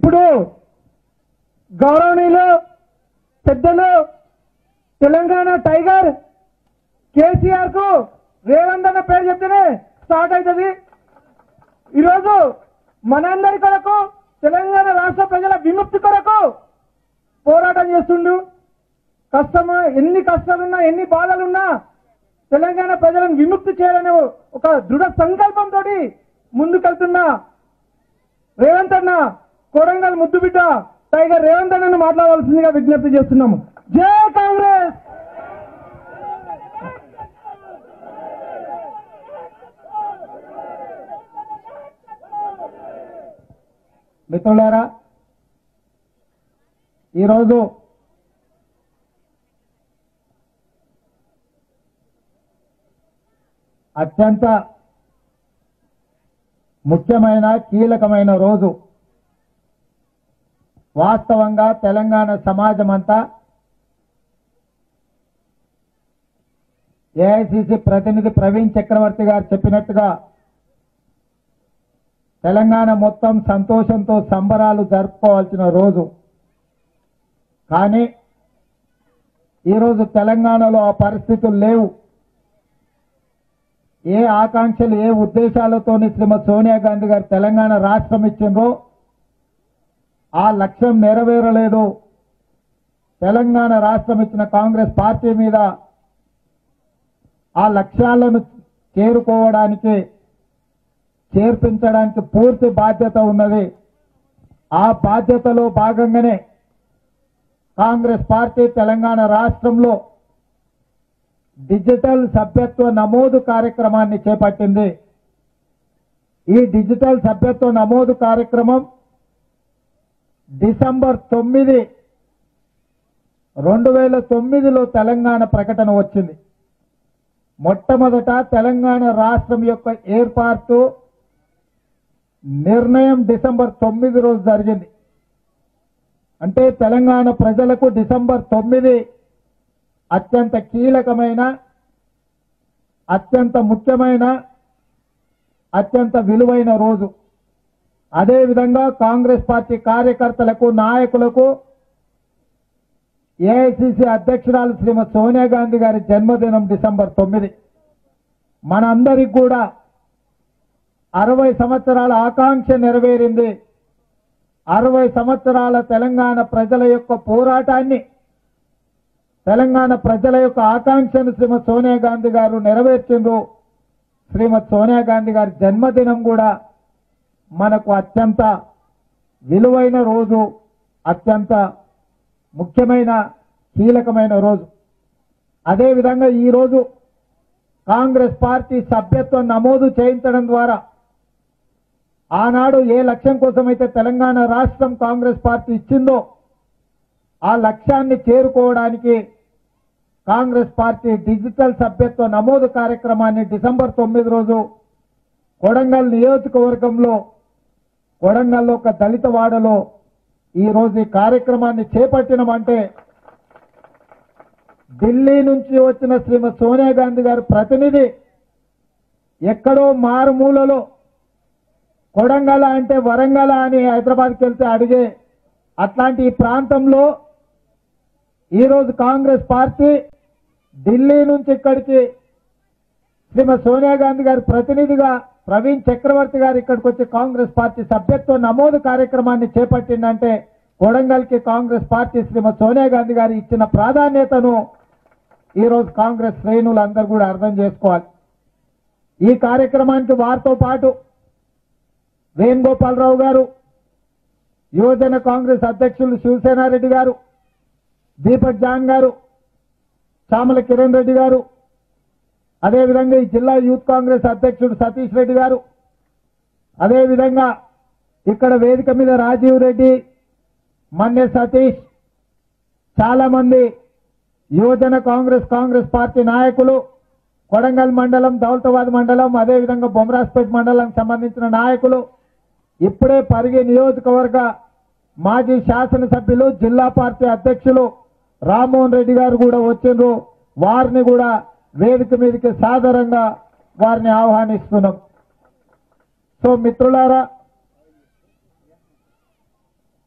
ఇప్పుడు గౌరవనీయులు పెద్దలు తెలంగాణ టైగర్ కేసీఆర్ కు రేవంత్ అన్న పేరు చెప్తేనే స్టార్ట్ అవుతుంది. ఈరోజు మనందరి కొరకు తెలంగాణ రాష్ట్ర ప్రజల విముక్తి కొరకు పోరాటం చేస్తుండు. కష్టమా, ఎన్ని కష్టాలున్నా ఎన్ని బాధలున్నా తెలంగాణ ప్రజలను విముక్తి చేయాలనే ఒక దృఢ సంకల్పంతో ముందుకెళ్తున్న రేవంత్ అన్న, కొడంగల్ ముద్దుబిడ్డ టైగర్ రేవంత్ అన్నను మాట్లాడాల్సిందిగా విజ్ఞప్తి చేస్తున్నాము. జై కాంగ్రెస్. మిత్రులారా, ఈరోజు అత్యంత ముఖ్యమైన కీలకమైన రోజు. వాస్తవంగా తెలంగాణ సమాజం అంతా ఏఐసిసి ప్రతినిధి ప్రవీణ్ చక్రవర్తి గారు చెప్పినట్టుగా తెలంగాణ మొత్తం సంతోషంతో సంబరాలు జరుపుకోవాల్సిన రోజు. కానీ ఈరోజు తెలంగాణలో ఆ పరిస్థితులు లేవు. ఏ ఆకాంక్షలు, ఏ ఉద్దేశాలతోని శ్రీమతి సోనియా గాంధీ గారు తెలంగాణ రాష్ట్రం ఇచ్చిండ్రో ఆ లక్ష్యం నెరవేరలేదు. తెలంగాణ రాష్ట్రం ఇచ్చిన కాంగ్రెస్ పార్టీ మీద ఆ లక్ష్యాలను చేర్పించడానికి పూర్తి బాధ్యత ఉన్నది. ఆ బాధ్యతలో భాగంగానే కాంగ్రెస్ పార్టీ తెలంగాణ రాష్ట్రంలో డిజిటల్ సభ్యత్వ నమోదు కార్యక్రమాన్ని చేపట్టింది. ఈ డిజిటల్ సభ్యత్వ నమోదు కార్యక్రమం డిసెంబర్ 9, 2009లో తెలంగాణ ప్రకటన వచ్చింది. మొట్టమొదట తెలంగాణ రాష్ట్రం యొక్క ఏర్పాటు నిర్ణయం డిసెంబర్ 9 రోజు జరిగింది. అంటే తెలంగాణ ప్రజలకు డిసెంబర్ 9 అత్యంత కీలకమైన, అత్యంత ముఖ్యమైన, అత్యంత విలువైన రోజు. అదేవిధంగా కాంగ్రెస్ పార్టీ కార్యకర్తలకు, నాయకులకు ఏఐసిసి అధ్యక్షురాలు శ్రీమతి సోనియా గాంధీ గారి జన్మదినం డిసెంబర్ 9. మనందరికి కూడా 60 సంవత్సరాల ఆకాంక్ష నెరవేరింది. 60 సంవత్సరాల తెలంగాణ ప్రజల యొక్క పోరాటాన్ని, తెలంగాణ ప్రజల యొక్క ఆకాంక్షను శ్రీమతి సోనియా గాంధీ గారు నెరవేర్చిండ్రు. శ్రీమతి సోనియా గాంధీ గారి జన్మదినం కూడా మనకు అత్యంత విలువైన రోజు, అత్యంత ముఖ్యమైన కీలకమైన రోజు. అదేవిధంగా ఈరోజు కాంగ్రెస్ పార్టీ సభ్యత్వం నమోదు చేయించడం ద్వారా ఆనాడు ఏ లక్ష్యం కోసమైతే తెలంగాణ రాష్ట్రం కాంగ్రెస్ పార్టీ ఇచ్చిందో ఆ లక్ష్యాన్ని చేరుకోవడానికి కాంగ్రెస్ పార్టీ డిజిటల్ సభ్యత్వ నమోదు కార్యక్రమాన్ని డిసెంబర్ 9 రోజు కొడంగల్ నియోజకవర్గంలో, కొడంగల్లో ఒక దళిత వాడలో ఈరోజు ఈ కార్యక్రమాన్ని చేపట్టినమంటే ఢిల్లీ నుంచి వచ్చిన శ్రీమతి సోనియా గాంధీ గారి ప్రతినిధి ఎక్కడో మారుమూలలో కొడంగల్ అంటే వరంగల్ అని హైదరాబాద్కి వెళ్తే అడిగే అట్లాంటి ఈ ప్రాంతంలో ఈరోజు కాంగ్రెస్ పార్టీ ఢిల్లీ నుంచి ఇక్కడికి శ్రీమతి సోనియా గాంధీ గారి ప్రతినిధిగా ప్రవీణ్ చక్రవర్తి గారు ఇక్కడికి వచ్చి కాంగ్రెస్ పార్టీ సభ్యత్వ నమోదు కార్యక్రమాన్ని చేపట్టిందంటే కొడంగల్కి కాంగ్రెస్ పార్టీ శ్రీమతి సోనియా గాంధీ గారు ఇచ్చిన ప్రాధాన్యతను ఈరోజు కాంగ్రెస్ శ్రేణులందరూ కూడా అర్థం చేసుకోవాలి. ఈ కార్యక్రమానికి వారితో పాటు వేణుగోపాలరావు గారు, యువజన కాంగ్రెస్ అధ్యక్షులు శివసేనారెడ్డి గారు, దీపక్ జాన్ గారు, చామల కిరణ్ రెడ్డి గారు, అదేవిధంగా ఈ జిల్లా యూత్ కాంగ్రెస్ అధ్యక్షుడు సతీష్ రెడ్డి గారు, అదేవిధంగా ఇక్కడ వేదిక మీద రాజీవ్ రెడ్డి, మన్య సతీష్, చాలా మంది యువజన కాంగ్రెస్ పార్టీ నాయకులు, కొడంగల్ మండలం, దౌలతాబాద్ మండలం, అదేవిధంగా బొమ్మరాజ్పేట్ మండలానికి సంబంధించిన నాయకులు, ఇప్పుడే పరిగి నియోజకవర్గ మాజీ శాసనసభ్యులు, జిల్లా పార్టీ అధ్యక్షులు రామ్మోహన్ రెడ్డి గారు కూడా వచ్చిండ్రు. వారిని కూడా వేదిక మీదకి సాదరంగా వారిని ఆహ్వానిస్తున్నాం. సో మిత్రులారా,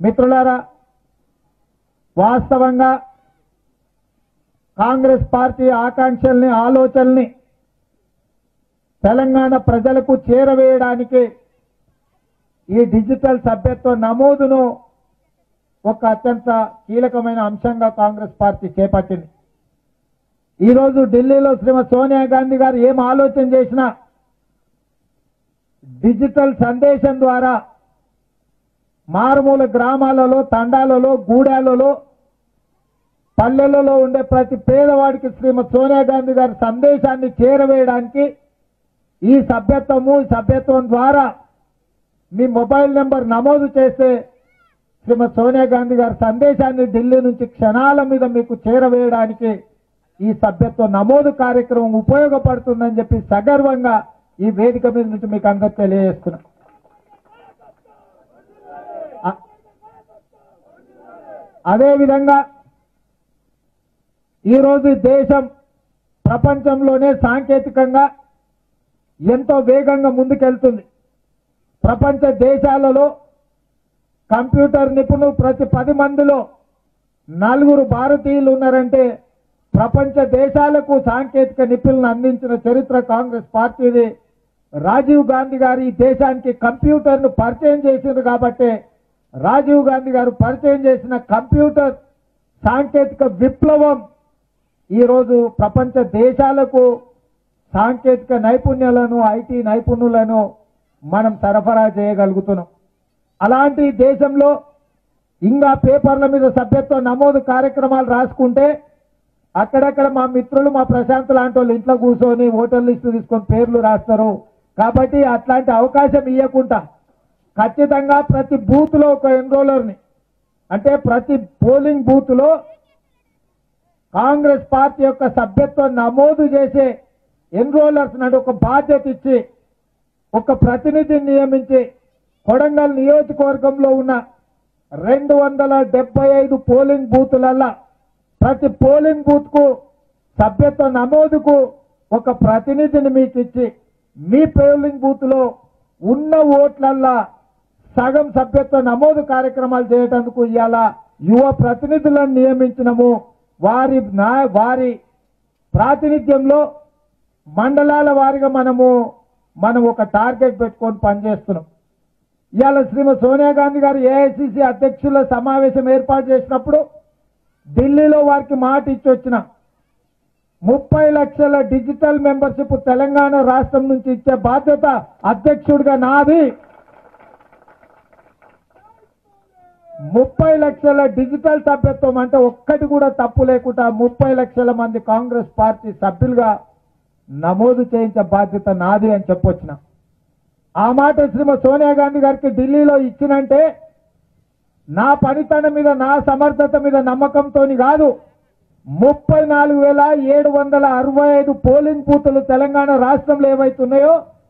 మిత్రులారా, వాస్తవంగా కాంగ్రెస్ పార్టీ ఆకాంక్షల్ని, ఆలోచనల్ని తెలంగాణ ప్రజలకు చేరవేయడానికి ఈ డిజిటల్ సభ్యత్వ నమోదును ఒక అత్యంత కీలకమైన అంశంగా కాంగ్రెస్ పార్టీ చేపట్టింది. ఈరోజు ఢిల్లీలో శ్రీమతి సోనియా గాంధీ గారు ఏం ఆలోచన చేసినా డిజిటల్ సందేశం ద్వారా మారుమూల గ్రామాలలో, తండాలలో, గూడాలలో, పల్లెలలో ఉండే ప్రతి పేదవాడికి శ్రీమతి సోనియా గాంధీ గారి సందేశాన్ని చేరవేయడానికి ఈ సభ్యత్వం ద్వారా మీ మొబైల్ నెంబర్ నమోదు చేస్తే శ్రీమతి సోనియా గాంధీ గారి సందేశాన్ని ఢిల్లీ నుంచి క్షణాల మీద మీకు చేరవేయడానికి ఈ సభ్యత్వ నమోదు కార్యక్రమం ఉపయోగపడుతుందని చెప్పి సగర్వంగా ఈ వేదిక మీద నుంచి మీకు అందరికీ తెలియజేస్తున్నా. అదేవిధంగా ఈరోజు దేశం ప్రపంచంలోనే సాంకేతికంగా ఎంతో వేగంగా ముందుకెళ్తుంది. ప్రపంచ దేశాలలో కంప్యూటర్ నిపుణులు ప్రతి 10 మందిలో 4 భారతీయులు ఉన్నారంటే ప్రపంచ దేశాలకు సాంకేతిక నిపుణులను అందించిన చరిత్ర కాంగ్రెస్ పార్టీది. రాజీవ్ గాంధీ గారు ఈ దేశానికి కంప్యూటర్ను పరిచయం చేసింది కాబట్టి రాజీవ్ గాంధీ గారు పరిచయం చేసిన కంప్యూటర్ సాంకేతిక విప్లవం ఈరోజు ప్రపంచ దేశాలకు సాంకేతిక నైపుణ్యాలను, ఐటీ నైపుణ్యులను మనం సరఫరా చేయగలుగుతున్నాం. అలాంటి దేశంలో ఇంకా పేపర్ల మీద సభ్యత్వ నమోదు కార్యక్రమాలు రాసుకుంటే అక్కడక్కడ మా మిత్రులు, మా ప్రశాంత్ లాంటి వాళ్ళు ఇంట్లో కూర్చొని ఓటర్ లిస్టు తీసుకొని పేర్లు రాస్తారు. కాబట్టి అట్లాంటి అవకాశం ఇవ్వకుండా ఖచ్చితంగా ప్రతి బూత్ లో ఒక ఎన్రోలర్ని, అంటే ప్రతి పోలింగ్ బూత్ లో కాంగ్రెస్ పార్టీ యొక్క సభ్యత్వం నమోదు చేసే ఎన్రోలర్స్ నాడు ఒక బాధ్యత ఇచ్చి ఒక ప్రతినిధిని నియమించి కొడంగల్ నియోజకవర్గంలో ఉన్న 275 పోలింగ్ బూతులల్లా ప్రతి పోలింగ్ బూత్ కు సభ్యత్వ నమోదుకు ఒక ప్రతినిధిని మీకు ఇచ్చి మీ పోలింగ్ బూత్ లో ఉన్న ఓట్లల్లా సగం సభ్యత్వ నమోదు కార్యక్రమాలు చేయడానికి ఇవాళ యువ ప్రతినిధులను నియమించినము. వారి ప్రాతినిధ్యంలో మండలాల వారిగా మనం ఒక టార్గెట్ పెట్టుకొని పనిచేస్తున్నాం. ఇవాళ శ్రీమతి సోనియా గాంధీ గారు ఏఐసిసి అధ్యక్షుల సమావేశం ఏర్పాటు చేసినప్పుడు ఢిల్లీలో వారికి మాట ఇచ్చి వచ్చిన 30 లక్షల డిజిటల్ మెంబర్షిప్ తెలంగాణ రాష్ట్రం నుంచి ఇచ్చే బాధ్యత అధ్యక్షుడిగా నాది. 30 లక్షల డిజిటల్ సభ్యత్వం అంటే ఒక్కటి కూడా తప్పు లేకుండా 30 లక్షల మంది కాంగ్రెస్ పార్టీ సభ్యులుగా నమోదు చేయించే బాధ్యత నాది అని చెప్పొచ్చిన. ఆ మాట శ్రీమతి సోనియా గాంధీ గారికి ఢిల్లీలో ఇచ్చినంటే నా పనితనం మీద, నా సమర్థత మీద నమ్మకంతో కాదు. 34,765 పోలింగ్ బూతులు తెలంగాణ రాష్ట్రంలో ఏవైతున్నాయో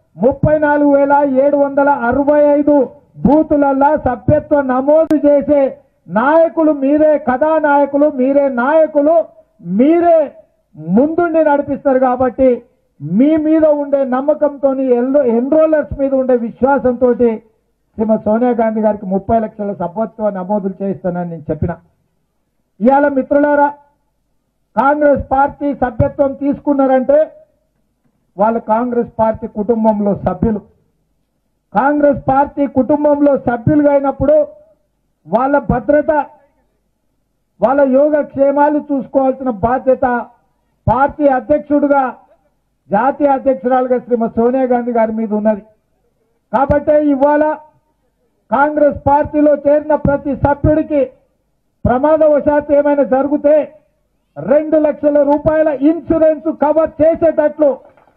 34,765 బూతులల్లా సభ్యత్వ నమోదు చేసే నాయకులు మీరే, కథానాయకులు మీరే, నాయకులు మీరే ముందుండి నడిపిస్తారు. కాబట్టి మీ మీద ఉండే నమ్మకంతో, ఎన్రోలర్స్ మీద ఉండే విశ్వాసంతో శ్రీమతి సోనియా గాంధీ గారికి 30 లక్షల సభ్యత్వ నమోదులు చేయిస్తానని నేను చెప్పిన. ఇవాళ మిత్రులారా, కాంగ్రెస్ పార్టీ సభ్యత్వం తీసుకున్నారంటే వాళ్ళు కాంగ్రెస్ పార్టీ కుటుంబంలో సభ్యులు. కాంగ్రెస్ పార్టీ కుటుంబంలో సభ్యులుగా అయినప్పుడు వాళ్ళ భద్రత, వాళ్ళ యోగక్షేమాలు చూసుకోవాల్సిన బాధ్యత పార్టీ అధ్యక్షుడిగా, జాతీయ అధ్యక్షురాలుగా శ్రీమతి సోనియా గాంధీ గారి మీద ఉన్నది. కాబట్టి ఇవాళ కాంగ్రెస్ పార్టీలో చేరిన ప్రతి సభ్యుడికి ప్రమాదవశాత్తు ఏమైనా జరిగితే 2 లక్షల రూపాయల ఇన్సూరెన్స్ కవర్ చేసేటట్లు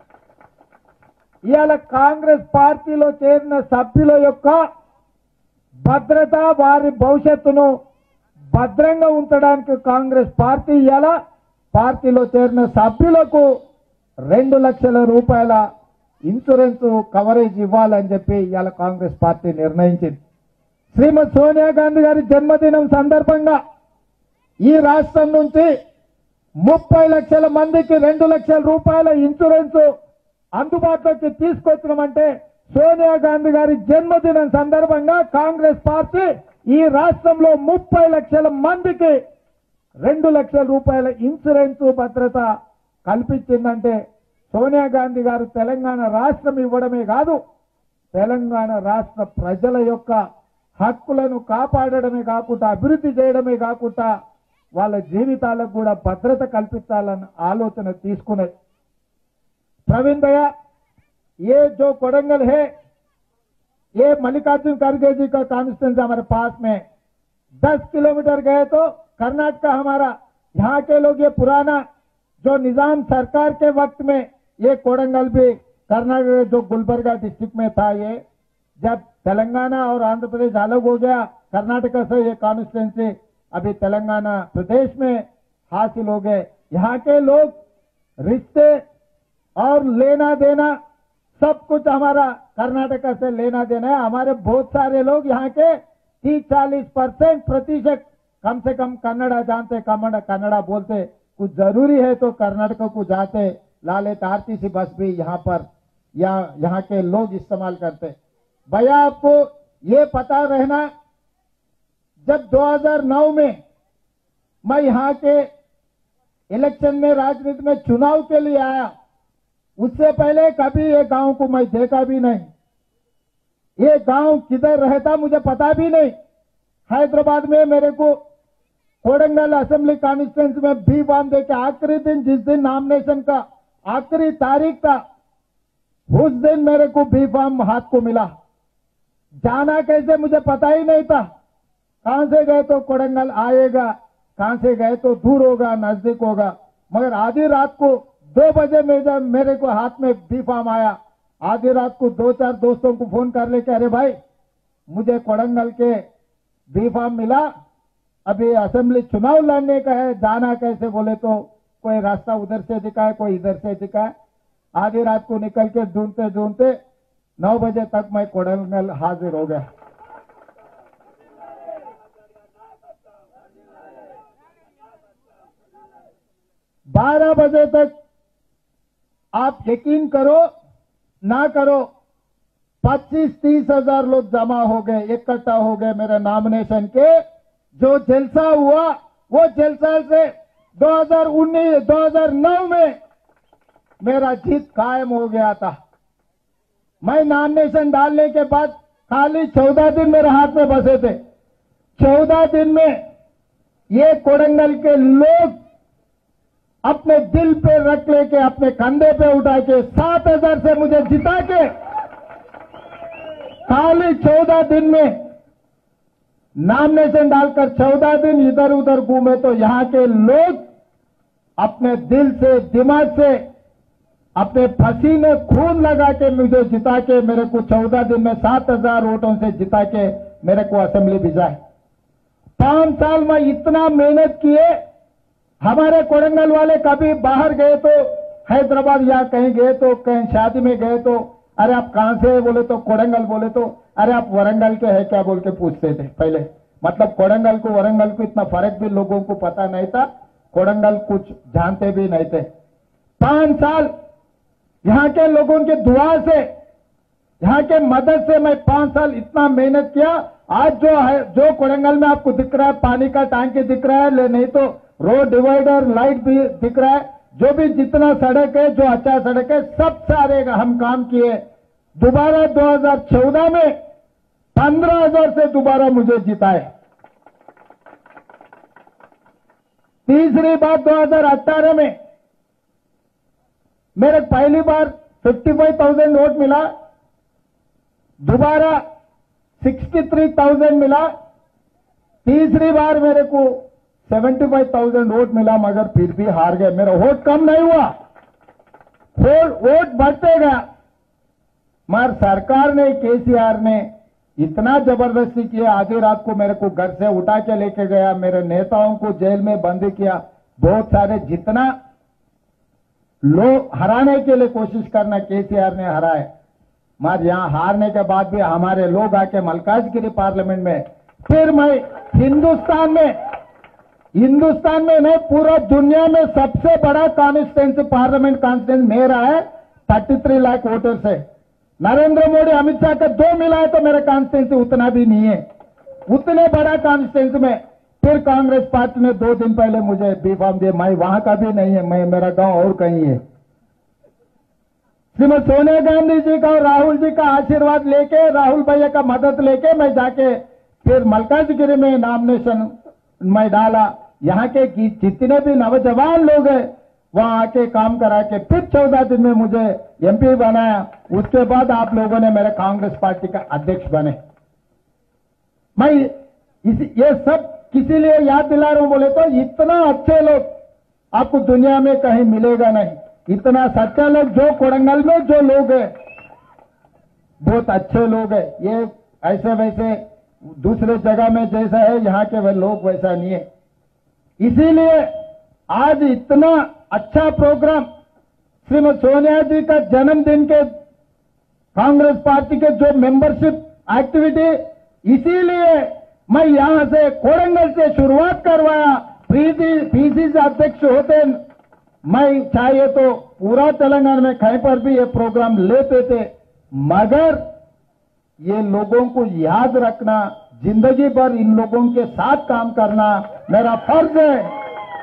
ఇవాళ కాంగ్రెస్ పార్టీలో చేరిన సభ్యుల యొక్క భద్రత, వారి భవిష్యత్తును భద్రంగా ఉంచడానికి కాంగ్రెస్ పార్టీ ఇవాళ పార్టీలో చేరిన సభ్యులకు 2 లక్షల రూపాయల ఇన్సూరెన్స్ కవరేజ్ ఇవ్వాలని చెప్పి ఇవాళ కాంగ్రెస్ పార్టీ నిర్ణయించింది. శ్రీమతి సోనియా గాంధీ గారి జన్మదినం సందర్భంగా ఈ రాష్ట్రం నుంచి 30 లక్షల మందికి 2 లక్షల రూపాయల ఇన్సూరెన్స్ అందుబాటులోకి తీసుకొచ్చినామంటే సోనియా గాంధీ గారి జన్మదినం సందర్భంగా కాంగ్రెస్ పార్టీ ఈ రాష్ట్రంలో 30 లక్షల మందికి 2 లక్షల రూపాయల ఇన్సూరెన్స్ భద్రత కల్పించిందంటే సోనియా గాంధీ గారు తెలంగాణ రాష్ట్రం ఇవ్వడమే కాదు, తెలంగాణ రాష్ట్ర ప్రజల యొక్క హక్కులను కాపాడడమే కాకుండా, అభివృద్ధి చేయడమే కాకుండా వాళ్ళ జీవితాలకు కూడా భద్రత కల్పించాలన్న ఆలోచన తీసుకున్నది. प्रवीण भैया, ये जो कोडंगल है, ये मल्लिकार्जुन खड़गे जी का कॉन्स्टिट्यूंसी हमारे पास में 10 किलोमीटर गए तो कर्नाटका हमारा, यहाँ के लोग ये पुराना जो निजाम सरकार के वक्त में ये कोडंगल भी कर्नाटक जो गुलबर्गा डिस्ट्रिक्ट में था, ये जब तेलंगाना और आंध्र प्रदेश अलग हो गया कर्नाटका से, ये कॉन्स्टिट्यूंसी अभी तेलंगाना प्रदेश में हासिल हो गए। यहाँ के लोग रिश्ते और लेना देना सब कुछ हमारा कर्नाटका से लेना देना है। हमारे बहुत सारे लोग यहाँ के 30-40% प्रतिशत कम से कम कन्नड़ा जानते, कन्नड़ा बोलते, कुछ जरूरी है तो कर्नाटक को जाते, लालेट आरटीसी बस भी यहाँ पर यहाँ के लोग इस्तेमाल करते। भैया आपको ये पता रहना, जब 2009 में मैं यहाँ के इलेक्शन में राजनीति में चुनाव के लिए आया, उससे पहले कभी ये गांव को मैं देखा भी नहीं। ये गांव किधर रहता मुझे पता भी नहीं। हैदराबाद में मेरे को कोडंगल असेंबली कॉन्स्टिट्यूंसी में बी फॉर्म देके आखिरी दिन, जिस दिन नॉमिनेशन का आखिरी तारीख था, उस दिन मेरे को बी फॉर्म हाथ को मिला। जाना कैसे मुझे पता ही नहीं था। कहां से गए तो कोडंगल आएगा, कहां से गए तो दूर होगा, नजदीक होगा। मगर आधी रात को 2 बजे में जब मेरे को हाथ में बी फॉर्म आया, आधी रात को 2-4 दोस्तों को फोन कर लेके, अरे भाई मुझे कोडंगल के बी फॉर्म मिला, अभी असेंबली चुनाव लड़ने का है, जाना कैसे बोले तो कोई रास्ता उधर से दिखा है, कोई इधर से दिखा है। आधी रात को निकल के ढूंढते ढूंढते 9 बजे तक मैं कोडंगल हाजिर हो गया। बारह बजे तक आप यकीन करो ना करो 25-30 हजार लोग जमा हो गए, इकट्ठा हो गए मेरे नॉमिनेशन के। जो जलसा हुआ वो जलसा से 2009 में मेरा जीत कायम हो गया था। मैं नॉमिनेशन डालने के बाद खाली 14 दिन मेरे हाथ में बसे थे। 14 दिन में ये कोडंगल के लोग अपने दिल पे रख लेके, अपने कंधे पे उठा के 7,000 से मुझे जिता के खाली 14 दिन में नॉमिनेशन डालकर 14 दिन इधर उधर घूमे तो यहाँ के लोग अपने दिल से, दिमाग से, अपने पसीने खून लगा के मुझे जिता के मेरे को 14 दिन में 7,000 वोटों से जिता के मेरे को असेंबली भिजाए। 5 साल में इतना मेहनत किए। हमारे कोडंगल वाले कभी बाहर गए तो, हैदराबाद या कहीं गए तो, कहीं शादी में गए तो, अरे आप कहां से है बोले तो कोडंगल बोले तो, अरे आप वरंगल के है क्या बोल के पूछते थे पहले। मतलब कोडंगल को वरंगल को इतना फर्क भी लोगों को पता नहीं था, कोडंगल कुछ जानते भी नहीं थे। 5 साल यहाँ के लोगों के दुआ से, यहाँ के मदद से मैं 5 साल इतना मेहनत किया। आज जो है, जो कोडंगल में आपको दिख रहा है, पानी का टैंकी दिख रहा है, नहीं तो रोड डिवाइडर लाइट भी दिख रहा है, जो भी जितना सड़क है, जो अच्छा सड़क है, सब सारे हम काम किए। दोबारा 2014 में 15,000 से दोबारा मुझे जिताए। तीसरी बार 2018 में मेरे पहली बार 55,000 वोट मिला, दोबारा 63,000 मिला, तीसरी बार मेरे को 75,000 वोट मिला, मगर फिर भी हार गए। मेरा वोट कम नहीं हुआ, वोट बढ़ते गया। मगर सरकार ने, केसीआर ने इतना जबरदस्ती किया, आधी रात को मेरे को घर से उठा के लेके गया, मेरे नेताओं को जेल में बंद किया। बहुत सारे जितना लोग हराने के लिए कोशिश करना केसीआर ने हराए, मगर यहां हारने के बाद भी हमारे लोग आके मल्काजगिरी पार्लियामेंट में, फिर मैं हिंदुस्तान में नहीं पूरा दुनिया में सबसे बड़ा कॉन्स्टिट्यूंसी, पार्लियामेंट कॉन्स्टिट्यूंसी मेरा है 33 लाख वोटर से। नरेंद्र मोदी, अमित शाह का 2 मिला है तो मेरा कॉन्स्टिट्यूंसी उतना भी नहीं है। उतने बड़ा कॉन्स्टिट्यूंसी में फिर कांग्रेस पार्टी ने 2 दिन पहले मुझे बी फॉर्म दिए। मैं वहां का भी नहीं है, मैं मेरा गांव और कहीं है। श्रीमती सोनिया गांधी जी का और राहुल जी का आशीर्वाद लेके, राहुल भैया का मदद लेके मैं जाके फिर मल्काजगिरी में नॉमिनेशन मैं डाला। यहाँ के जितने भी नौजवान लोग हैं वहां आके काम करा के फिर 14 दिन में मुझे एमपी बनाया। उसके बाद आप लोगों ने मेरे कांग्रेस पार्टी का अध्यक्ष बने। मैं ये सब किसी लिए याद दिला रहा हूं बोले तो इतना अच्छे लोग आपको दुनिया में कहीं मिलेगा नहीं। इतना सच्चा लोग जो कोडंगल में जो लोग हैं बहुत अच्छे लोग हैं। ये ऐसे वैसे दूसरे जगह में जैसा है यहाँ के वे लोग वैसा नहीं है। इसीलिए आज इतना अच्छा प्रोग्राम श्रीमती सोनिया जी का जन्मदिन के कांग्रेस पार्टी के जो मेंबरशिप एक्टिविटी, इसीलिए मैं यहां से कोडंगल से शुरुआत करवाया। पीसीसी अध्यक्ष होते मैं चाहिए तो पूरा तेलंगाना में कहीं पर भी ये प्रोग्राम लेते थे, मगर ये लोगों को याद रखना, जिंदगी भर इन लोगों के साथ काम करना मेरा फर्ज है।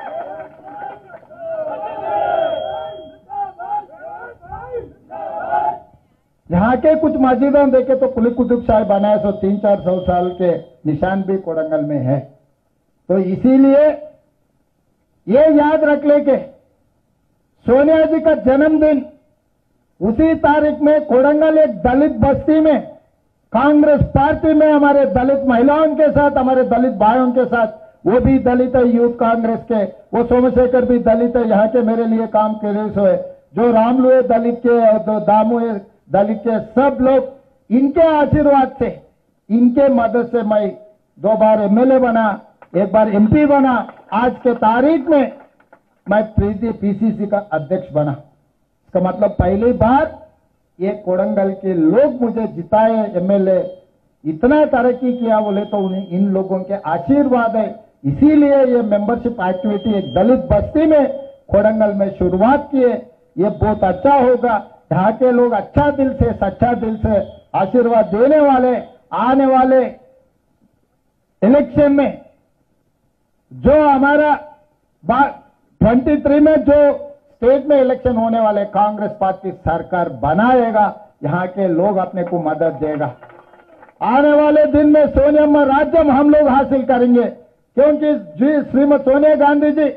यहाँ के कुछ मस्जिदों देखे तो कुली कुतुब शाही बनाए सो 300-400 साल के निशान भी कोडंगल में है। तो इसीलिए ये याद रख ले के सोनिया जी का जन्मदिन उसी तारीख में कोडंगल एक दलित बस्ती में कांग्रेस पार्टी में हमारे दलित महिलाओं के साथ, हमारे दलित भाइयों के साथ, वो भी दलित है यूथ कांग्रेस के, वो सोमशेखर भी दलित है, यहाँ के मेरे लिए काम करे सो है, जो रामलू है दलित के और जो दामू है दलित के, सब लोग इनके आशीर्वाद से, इनके मदद से मैं 2 बार एमएलए बना, 1 बार एमपी बना। आज के तारीख में मैं पीसीसी का अध्यक्ष बना। इसका मतलब पहली बार ये कोडंगल के लोग मुझे जिताए एमएलए। इतना तरक्की किया बोले तो उन्हें इन लोगों के आशीर्वाद है। इसीलिए ये मेंबरशिप एक्टिविटी एक दलित बस्ती में कोडंगल में शुरुआत किए। ये बहुत अच्छा होगा। यहाँ के लोग अच्छा दिल से, सच्चा दिल से आशीर्वाद देने वाले, आने वाले इलेक्शन में जो हमारा 23 में जो स्टेट में इलेक्शन होने वाले कांग्रेस पार्टी सरकार बनाएगा, यहाँ के लोग अपने को मदद देगा। आने वाले दिन में सोनिया राज्यम हम लोग हासिल करेंगे, क्योंकि श्रीमती सोनिया गांधी जी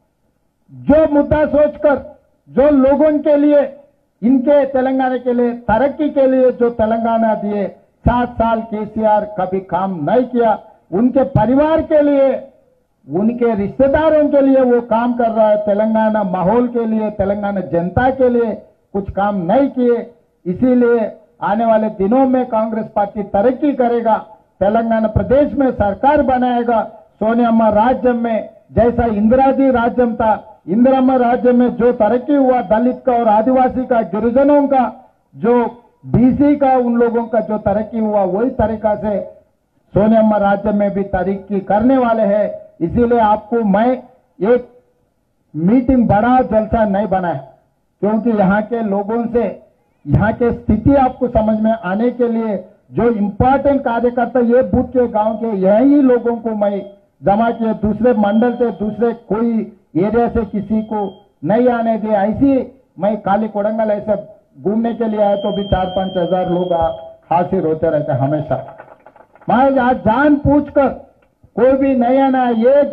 जो मुद्दा सोचकर, जो लोगों के लिए, इनके तेलंगाना के लिए, तरक्की के लिए जो तेलंगाना दिए, 7 साल केसीआर कभी काम नहीं किया। उनके परिवार के लिए, उनके रिश्तेदारों के लिए वो काम कर रहा है। तेलंगाना माहौल के लिए, तेलंगाना जनता के लिए कुछ काम नहीं किए। इसीलिए आने वाले दिनों में कांग्रेस पार्टी तरक्की करेगा, तेलंगाना प्रदेश में सरकार बनाएगा। सोनिया राज्य में जैसा इंदिरा जी राज्यम था, इंदिरा राज्य में जो तरक्की हुआ दलित का और आदिवासी का, गिरिजनों का, जो बीसी का, उन लोगों का जो तरक्की हुआ, वही तरीका से सोनिया राज्य में भी तरक्की करने वाले हैं। इसीलिए आपको मैं एक मीटिंग बड़ा जलसा नहीं बनाया, क्योंकि यहाँ के लोगों से, यहाँ के स्थिति आपको समझ में आने के लिए जो इम्पोर्टेंट कार्यकर्ता ये बूथ के गांव के यही लोगों को मैं जमा किए। दूसरे मंडल से, दूसरे कोई एरिया से किसी को नहीं आने दिए। ऐसी मैं खाली कोडंगल ऐसे घूमने के लिए आया तो भी 4-5 हजार लोग हाजिर होते रहते हमेशा। मैं आज जान पूछकर कोई भी नहीं आना,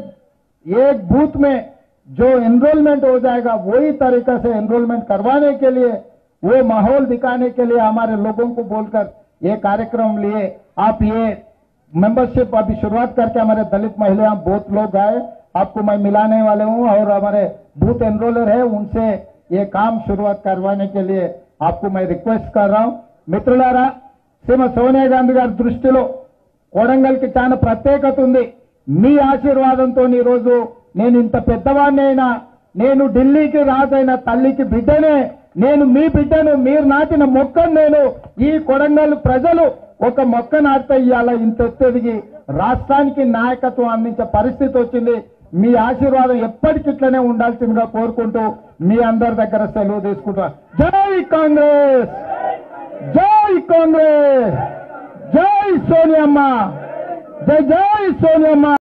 एक बूथ में जो एनरोलमेंट हो जाएगा वही तरीका से एनरोलमेंट करवाने के लिए, वो माहौल दिखाने के लिए हमारे लोगों को बोलकर ये कार्यक्रम लिए। आप ये मेंबरशिप अभी शुरुआत करके हमारे दलित महिला बहुत लोग आए, आपको मैं मिलाने वाले हूं, और हमारे बूथ एनरोलर है उनसे ये काम शुरुआत करवाने के लिए आपको मैं रिक्वेस्ट कर रहा हूं। मित्रुलारा, శ్రీమతి సోనియా గాంధీ గారి దృష్టిలో కోడంగల్కి చాలా ప్రత్యేకత ఉంది. మీ ఆశీర్వాదంతో ఈ రోజు నేను ఇంత పెద్దవాడిని అయినా, నేను ఢిల్లీకి రాజైన తల్లికి బిడ్డనే, నేను మీ బిడ్డను, మీరు నాటిన మొక్కను నేను ఈ కొడంగల్ ప్రజలు ఒక మొక్క నాటితే ఇవాళ ఇంత ఎత్తెదిగి రాష్ట్రానికి నాయకత్వం అందించే పరిస్థితి వచ్చింది. మీ ఆశీర్వాదం ఎప్పటికి ఇట్లనే ఉండాల్సిందిగా కోరుకుంటూ మీ అందరి దగ్గర సెలవు తీసుకుంటున్నా. జై కాంగ్రెస్, జై కాంగ్రెస్, జై సోనియమ్మ. జై జై సోనియమ్మ.